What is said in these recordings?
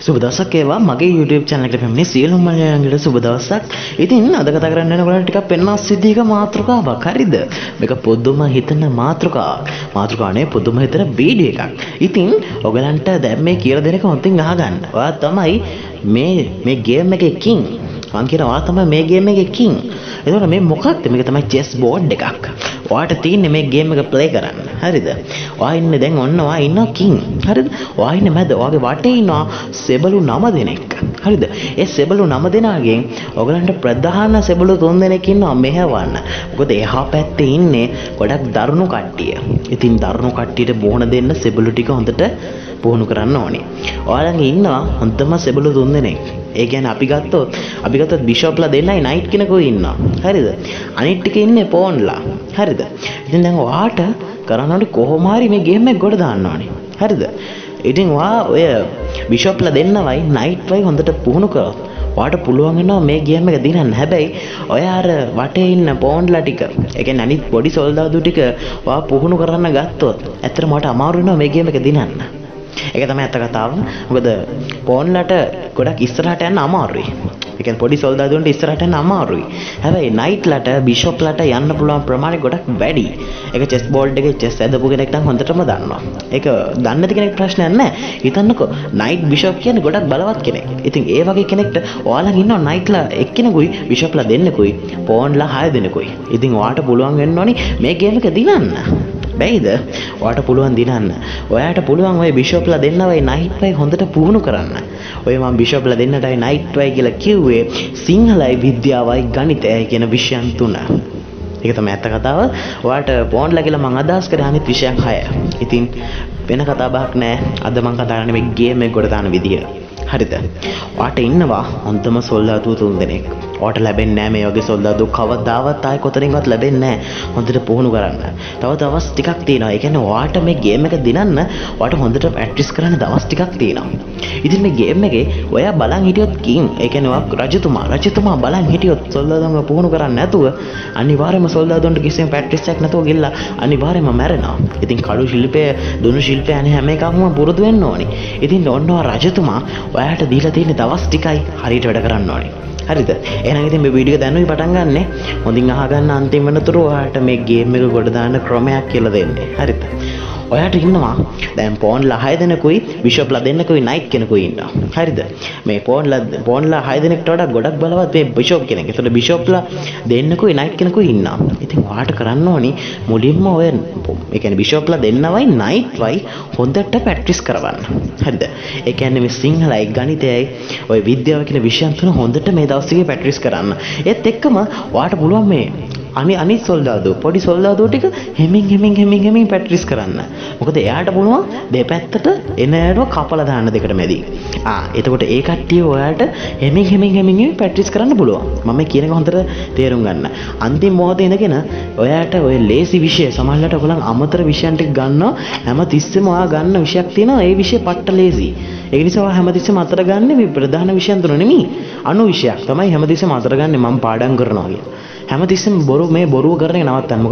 සුබ දවසක් ඒවා මගේ YouTube channel එකට පැමිණි සියලුම මලයාලින්ට සුබ දවසක්. ඉතින් අද කතා කරන්න යන ඔයගලන්ට ටිකක් පෙන්වස් විදිහක මාතෘකාවක්. හරිද? මේක පොදුම හිතන මාතෘකාවක්. මාතෘකානේ පොදුම හිතන වීඩියෝ එකක්. ඉතින් ඔයගලන්ට දැන් මේ කියලා දෙන එක හොඳින් අහගන්න. ඔයා තමයි මේ ගේම් එකේ king. මං කියනවා තමයි මේ ගේම් එකේ king. එතකොට මේ මොකක්ද? මේක තමයි chess board එකක්. ඔයාට තියෙන්නේ මේ ගේම් එක ප්ලේ කරන්න. හරිද? ඔයා ඉන්නේ දැන් ඔන්න ඔයා ඉන්නවා king. හරිද? ඔයා ඉන්නේ මැද. ඔයාගේ වටේ ඉන්නවා සෙබළු 9 දෙනෙක්. හරිද? ඒ සෙබළු 9 දෙනාගෙන් ඔයගලන්ට ප්‍රධාන සෙබළු 3 දෙනෙක් ඉන්නවා මෙහෙවන්න. මොකද එහා පැත්තේ ඉන්නේ ගොඩක් දරුණු කට්ටිය. ඉතින් දරුණු කට්ටියට බොහොන දෙන්න සෙබළු ටික හොඳට පුහුණු කරන්න ඕනේ. ඔයාලගේ ඉන්නවා හොඳම සෙබළු 3 දෙනෙක්. ඒ කියන්නේ අපි ගත්තොත් බිෂොප්ලා දෙන්නයි නයිට් කෙනෙකුයි ඉන්නවා. හරිද? අනිත් ටික ඉන්නේ පෝන්ලා. හරිද? ඉතින් දැන් ඔයාට කරන්න ඕනේ කොහොම හරි මේ ගේම් එක ගොඩ දාන්න ඕනේ. හරිද? ඉතින් ඔය බිෂොප්ලා දෙන්නවයි නයිට් වයි හොඳට පුහුණු කරොත් ඔයාට පුළුවන් වෙනවා මේ ගේම් එක දිනන්න. හැබැයි ඔය අර වටේ ඉන්න පෝන්ලා ටික, ඒ කියන්නේ අනිත් පොඩි සොල්දාදු ටික ඔයා පුහුණු කරන්න ගත්තොත් ඇත්තටම ඔයාට අමාරු වෙනවා මේ ගේම් එක දිනන්න. ඒක තමයි ඇත්ත කතාව. මොකද පෝන්ලට ගොඩක් ඉස්සරහට යන්න අමාරුයි. ඒ කියන්නේ පොඩි සොල්දාදුන්ට ඉස්සරහට යන්න අමාරුයි. හැබැයි නයිට්ලට බිෂොප්ලට යන්න පුළුවන් ප්‍රමාණය ගොඩක් වැඩි. ඒක චෙස් බෝඩ් එකේ චෙස් ඇදපු කෙනෙක් නම් හොඳටම දන්නවා. ඒක දන්නේ නැති කෙනෙක් ප්‍රශ්නයක් නැහැ. හිතන්නකෝ නයිට් බිෂොප් කියන්නේ ගොඩක් බලවත් කෙනෙක්. ඉතින් ඒ වගේ කෙනෙක්ට ඔයාලා ඉන්නවා නයිට්ලා එක්කෙනෙකුයි බිෂොප්ලා දෙන්නෙකුයි පෝන්ලා 6 දෙනෙකුයි. ඉතින් ඔයාට පුළුවන් වෙන්න ඕනි මේ ගේම් එක දිනන්න. බැයිද? ඔයාට පුළුවන් දිනන්න. ඔයාට පුළුවන් ඔය බිෂොප්ලා දෙන්නවයි නයිට් වයි හොඳට පුහුණු කරන්න. ඔය මම බිෂොප්ලා දෙන්නටයි නයිට් වයි කියලා කිව්වේ සිංහලයි විද්‍යාවයි ගණිතයයි කියන විෂයන් තුන. ඒක තමයි ඇත්ත කතාව. ඔයාට පෝන්ලා කියලා මම අදහස් කරේ අනිත් විෂයන් 6. ඉතින් වෙන කතා බහක් නැහැ. අද මම කතා කරන්නේ මේ ගේම් එක කොට දාන විදිය. හරිද? ඔයාට ඉන්නවා හොඳම සොල්දාදු 3 දෙනෙක්. ඔයාට ලැබෙන්නේ නැහැ මේ වගේ සොල්දාදු කවදාවත් ආයෙ කොතනින්වත් ලැබෙන්නේ නැහැ. හොඳට පුහුණු කරන්න. තව දවස් ටිකක් තියෙනවා. ඒ කියන්නේ ඔයාට මේ ගේම් එක දිනන්න ඔයාට හොඳට ප්‍රැක්ටිස් කරන්න දවස් ටිකක් තියෙනවා. ඉතින් මේ ගේම් එකේ ඔයා බලන් හිටියොත් කිං, ඒ කියන්නේ ඔයා රජතුමා බලන් හිටියොත් සොල්දාදුන්ව පුහුණු කරන්නේ නැතුව අනිවාර්යයෙන්ම සොල්දාදුන්ට කිසිම ප්‍රැක්ටිස් එකක් නැතුව ගිහලා අනිවාර්යයෙන්ම මැරෙනවා. ඉතින් කඩු ශිල්පය, දුනු ශිල්පය අනේ හැම එකක්ම පුරුදු වෙන්න ඕනේ. ඉතින් ඔන්න ඔය රජතුමා ඔයාට දීලා තියෙන දවස් ටිකයි හරියට වැඩ කරන්න ඕනේ. හරිද? එහෙනම් ඉතින් මේ වීඩියෝ දැනුයි පටන් ගන්නනේ. හොඳින් අහගන්න අන්තිම වෙනතුරු ඔයාට මේ ගේම් එක ගොඩ දාන්න ක්‍රමයක් කියලා දෙන්නේ. හරිද? ඔයාට ඉන්නවා දැන් පෝන්ලා 6 දෙනෙකුයි බිෂොප්ලා දෙන්නෙකුයි නයිට් කෙනෙකුයි ඉන්නවා. හරිද? මේ පෝන්ලා 6 දෙනෙක්ට වඩා ගොඩක් බලවත් මේ බිෂොප් කෙනෙක්. ඒතකොට බිෂොප්ලා දෙන්නෙකුයි නයිට් කෙනෙකුයි ඉන්නවා. ඉතින් ඔයාට කරන්න ඕනි මුලින්ම ඔය ඒ කියන්නේ බිෂොප්ලා දෙන්නවයි නයිට් වයි හොඳට ප්‍රැක්ටිස් කරවන්න. හරිද? ඒ කියන්නේ මේ සිංහලයි ගණිතයයි ඔය විද්‍යාව කියන විෂයන් තුන හොඳට මේ දවස් ටිකේ ප්‍රැක්ටිස් කරන්න. ඒත් එක්කම ඔයාට පුළුවන් මේ අනිත් සොල්දාදු පොඩි සොල්දාදු ටික හැමින් ප්‍රැක්ටිස් කරන්න. මොකද එයාට පුළුවන් දෙපැත්තට එනෑරව කපලා දාන්න දෙකට මැදි. එතකොට ඒ කට්ටිය ඔයාට හැමින් ප්‍රැක්ටිස් කරන්න පුළුවන්. මම කියන එක හොඳට තේරුම් ගන්න. අන්තිම මොහොතේ ඉඳගෙන ඔයාට ඔය ලේසි විෂය සමහරවිට ඔයගොල්ලන් අමතර විෂයන් ටික ගන්නවා. හැමතිස්සෙම ඔයා ගන්න විෂයක් තියෙනවා. ඒ විෂය පට්ට ලේසි. ඒක නිසා ඔයා හැමතිස්සෙම අතර ගන්න මේ ප්‍රධාන විෂයන් තුන නෙමෙයි. අනු විෂයක් තමයි හැමතිස්සෙම අතර ගන්න මම පාඩම් කරනවා කියලා. හැමතිස්සෙම බොරුව කරන එක නවත්තන්න.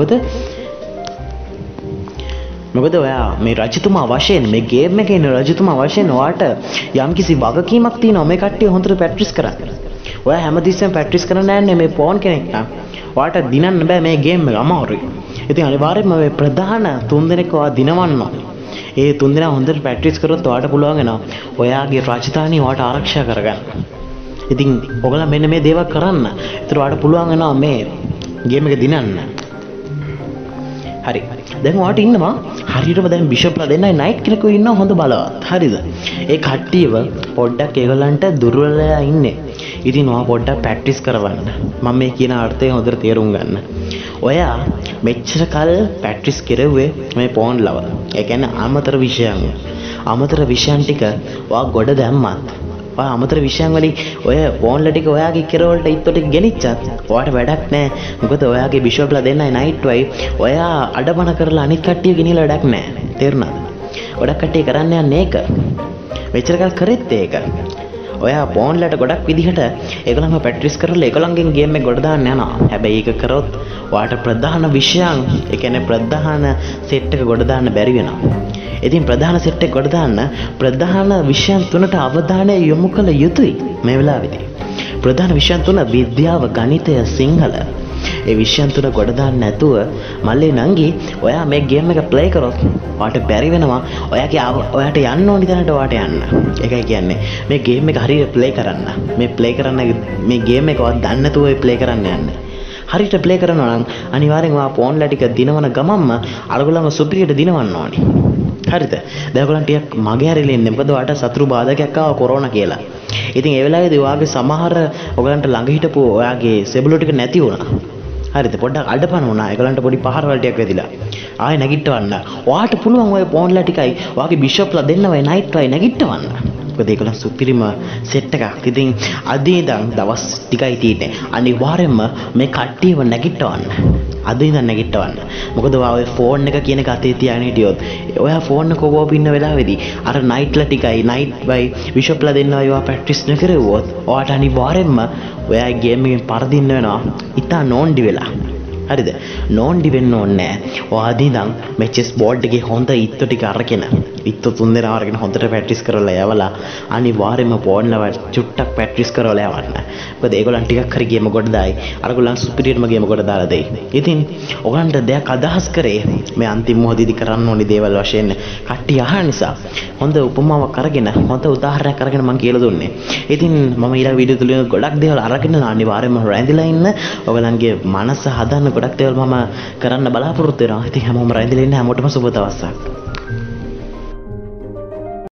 මොකද ඔයා මේ රජතුමා වශයෙන් මේ ගේම් එකේ ඉන්න රජතුමා වශයෙන් ඔයාට යම්කිසි වගකීමක් තියෙනවා මේ කට්ටිය හොඳට ප්‍රැක්ටිස් කරන්න. ඔයා හැමතිස්සෙම ප්‍රැක්ටිස් කරන්න යන්නේ මේ පෝන් කෙනෙක් නම් ඔයාට දිනන්න බෑ මේ ගේම් එක අමාරුයි. ඉතින් අනිවාර්යයෙන්ම මේ ප්‍රධාන 3 දෙනෙක් ඔයා දිනවන්න. ඒ 3 දෙනා හොඳට ප්‍රැක්ටිස් කරොත් ඔයාට පුළුවන් වෙනවා ඔයාගේ රාජධානිය ඔයාට ආරක්ෂා කරගන්න. ඉතින් ඔයගොල්ලෝ මෙන්න මේ දේවල් කරන්න. ඒතර ඔයාලට පුළුවන් වෙනවා මේ ගේම් එක දිනන්න. හරි. දැන් ඔයාලට ඉන්නවා හරියටම දැන් බිෂොප්ලා දෙන්නයි නයිට් කෙනෙකුයි ඉන්නවා හොඳ බලවත්. හරිද? ඒ කට්ටියව පොඩ්ඩක් ඒගොල්ලන්ට දුර්වලලා ඉන්නේ. ඉතින් ඔයා පොඩ්ඩක් ප්‍රැක්ටිස් කරවන්න. මම මේ කියන අර්ථය හොඳට තේරුම් ගන්න. ඔයා මෙච්චර කල් ප්‍රැක්ටිස් කෙරුවේ මේ පෝන්ලව. ඒ කියන්නේ අමතර විෂයන් ටික ඔයා ගොඩ දැම්මත් ඔය අමතර විෂයන් වලින් ඔය පෝන්ලා ටික ඔයාගේ කෙරවලට ඉත්තට ගෙනිච්චත් ඔයාට වැඩක් නැහැ. මොකද ඔයාගේ බිෂොප්ලා දෙන්නයි නයිට් වයි ඔයා අඩබන කරලා අනිත් කට්ටිය ගෙනියලා වැඩක් නැහැ. තේරුණාද? ගොඩක් කට්ටිය කරන්න යන්නේ ඒක. මෙච්චර කල් කරෙත් ඒක. ඔයා පෝන්ලට ගොඩක් විදිහට ඒගොල්ලන්ව පැට්‍රිස් කරලා ඒගොල්ලන්ගෙන් ගේම් එක ගොඩ දාන්න යනවා. හැබැයි ඒක කරොත් ඔයාට ප්‍රධාන විෂයන්, ඒ කියන්නේ ප්‍රධාන සෙට් එක ගොඩ දාන්න බැරි වෙනවා. ඉතින් ප්‍රධාන සෙට් එක ගොඩ දාන්න ප්‍රධාන විෂයන් තුනට අවධානය යොමු කළ යුතුයි මේ වෙලාවේදී. ප්‍රධාන විෂයන් තුන විද්‍යාව, ගණිතය, සිංහල. ඒ විෂයන් තුන ගොඩ දාන්න නැතුව මල්ලේ නංගි ඔයා මේ ගේම් එක ප්ලේ කරොත් ඔයාට බැරි වෙනවා ඔයාට යන්න ඕනි තැනට ඔයාට යන්න. ඒකයි කියන්නේ මේ ගේම් එක හරියට ප්ලේ කරන්න. මේ ගේම් එක ඔයා දන්නේ නැතුව ප්ලේ කරන්න යන්න. හරියට ප්ලේ කරනවා නම් අනිවාර්යෙන් ඔයා ෆෝන්ලා ටික දිනවන ගමන්ම අරගොල්ලන්ව සුපිරියට දිනවන්න ඕනි. හරිද? දැන් ඔයගොල්ලන් ටිකක් මගේ හැරිලා ඉන්නේ. මොකද ඔයාට සතුරු බාධකයක් ආවා කොරෝනා කියලා. ඉතින් ඒ වෙලාවේදී ඔයාගේ සමහර ඔයගලන්ට ළඟ හිටපු ඔයාගේ සෙබළු ටික නැති වුණා. හරිද? පොඩ්ඩක් අඩපණ වුණා. ඒගොල්ලන්ට පොඩි පහර වලටයක් වැදිලා. ආයෙ නැගිටවන්න. ඔයාට පුළුවන් ඔය පොන්ලා ටිකයි ඔයාගේ බිෂොප්ලා දෙන්න ඔය නයිට් වයි නැගිටවන්න. මොකද ඒගොල්ලන් සුපිරිම සෙට් එකක්. ඉතින් අද ඉඳන් දවස් ටිකයි තියෙන්නේ. අනිවාර්යයෙන්ම මේ කට්ටියව නැගිටවන්න. අද ඉඳන් නැගිටවන්න. මොකද ඔයා ඔය ෆෝන් එක කියන එක අතේ තියාගෙන හිටියොත් ඔයා ෆෝන් එක කොබෝප ඉන්න වෙලාවේදී අර නයිට්ලා ටිකයි නයිට් වයි බිෂොප්ලා දෙන්න ඔයා ප්‍රැක්ටිස් නොකරුවොත් ඔයාට අනිවාර්යයෙන්ම ඔයා ගේම් එකෙන් පරදින්න වෙනවා. ඉතා නෝන්ඩි වෙලා. හරිද? නෝන්ඩි වෙන්න ඕනේ නැහැ. ඔයා අද ඉඳන් මේ චෙස් බෝඩ් එකේ හොඳ ඉත්තු ටික අරගෙන ඉත්තු 3 දෙනා අරගෙන හොඳට ප්‍රැක්ටිස් කරලා යවලා අනිවාර්යයෙන්ම පෝන්ලව චුට්ටක් ප්‍රැක්ටිස් කරලා යවන්න. මොකද ඒගොල්ලන් ටිකක් හරි ගේම ගොඩ දායි. අරගොල්ලන් සුපිරියර්ම ගේම ගොඩ දාලා දෙයි. ඉතින් ඔයගන්ට දෙයක් අදහස් කරේ මේ අන්තිම මොහොතේදී කරන්න ඕනි දේවල් වශයෙන් කට්ටිය අහන නිසා හොඳ උපමාවක් අරගෙන හොඳ උදාහරණයක් අරගෙන මම කියලා දුන්නේ. ඉතින් මම ඊළඟ වීඩියෝ තුලින් ගොඩක් දේවල් අරගෙන අනිවාර්යයෙන්ම රැඳිලා ඉන්න ඔයගලන්ගේ මනස හදන්න ගොඩක් දේවල් මම කරන්න බලාපොරොත්තු වෙනවා. ඉතින් හැමෝම රැඳිලා ඉන්න හැමෝටම සුබ දවසක්.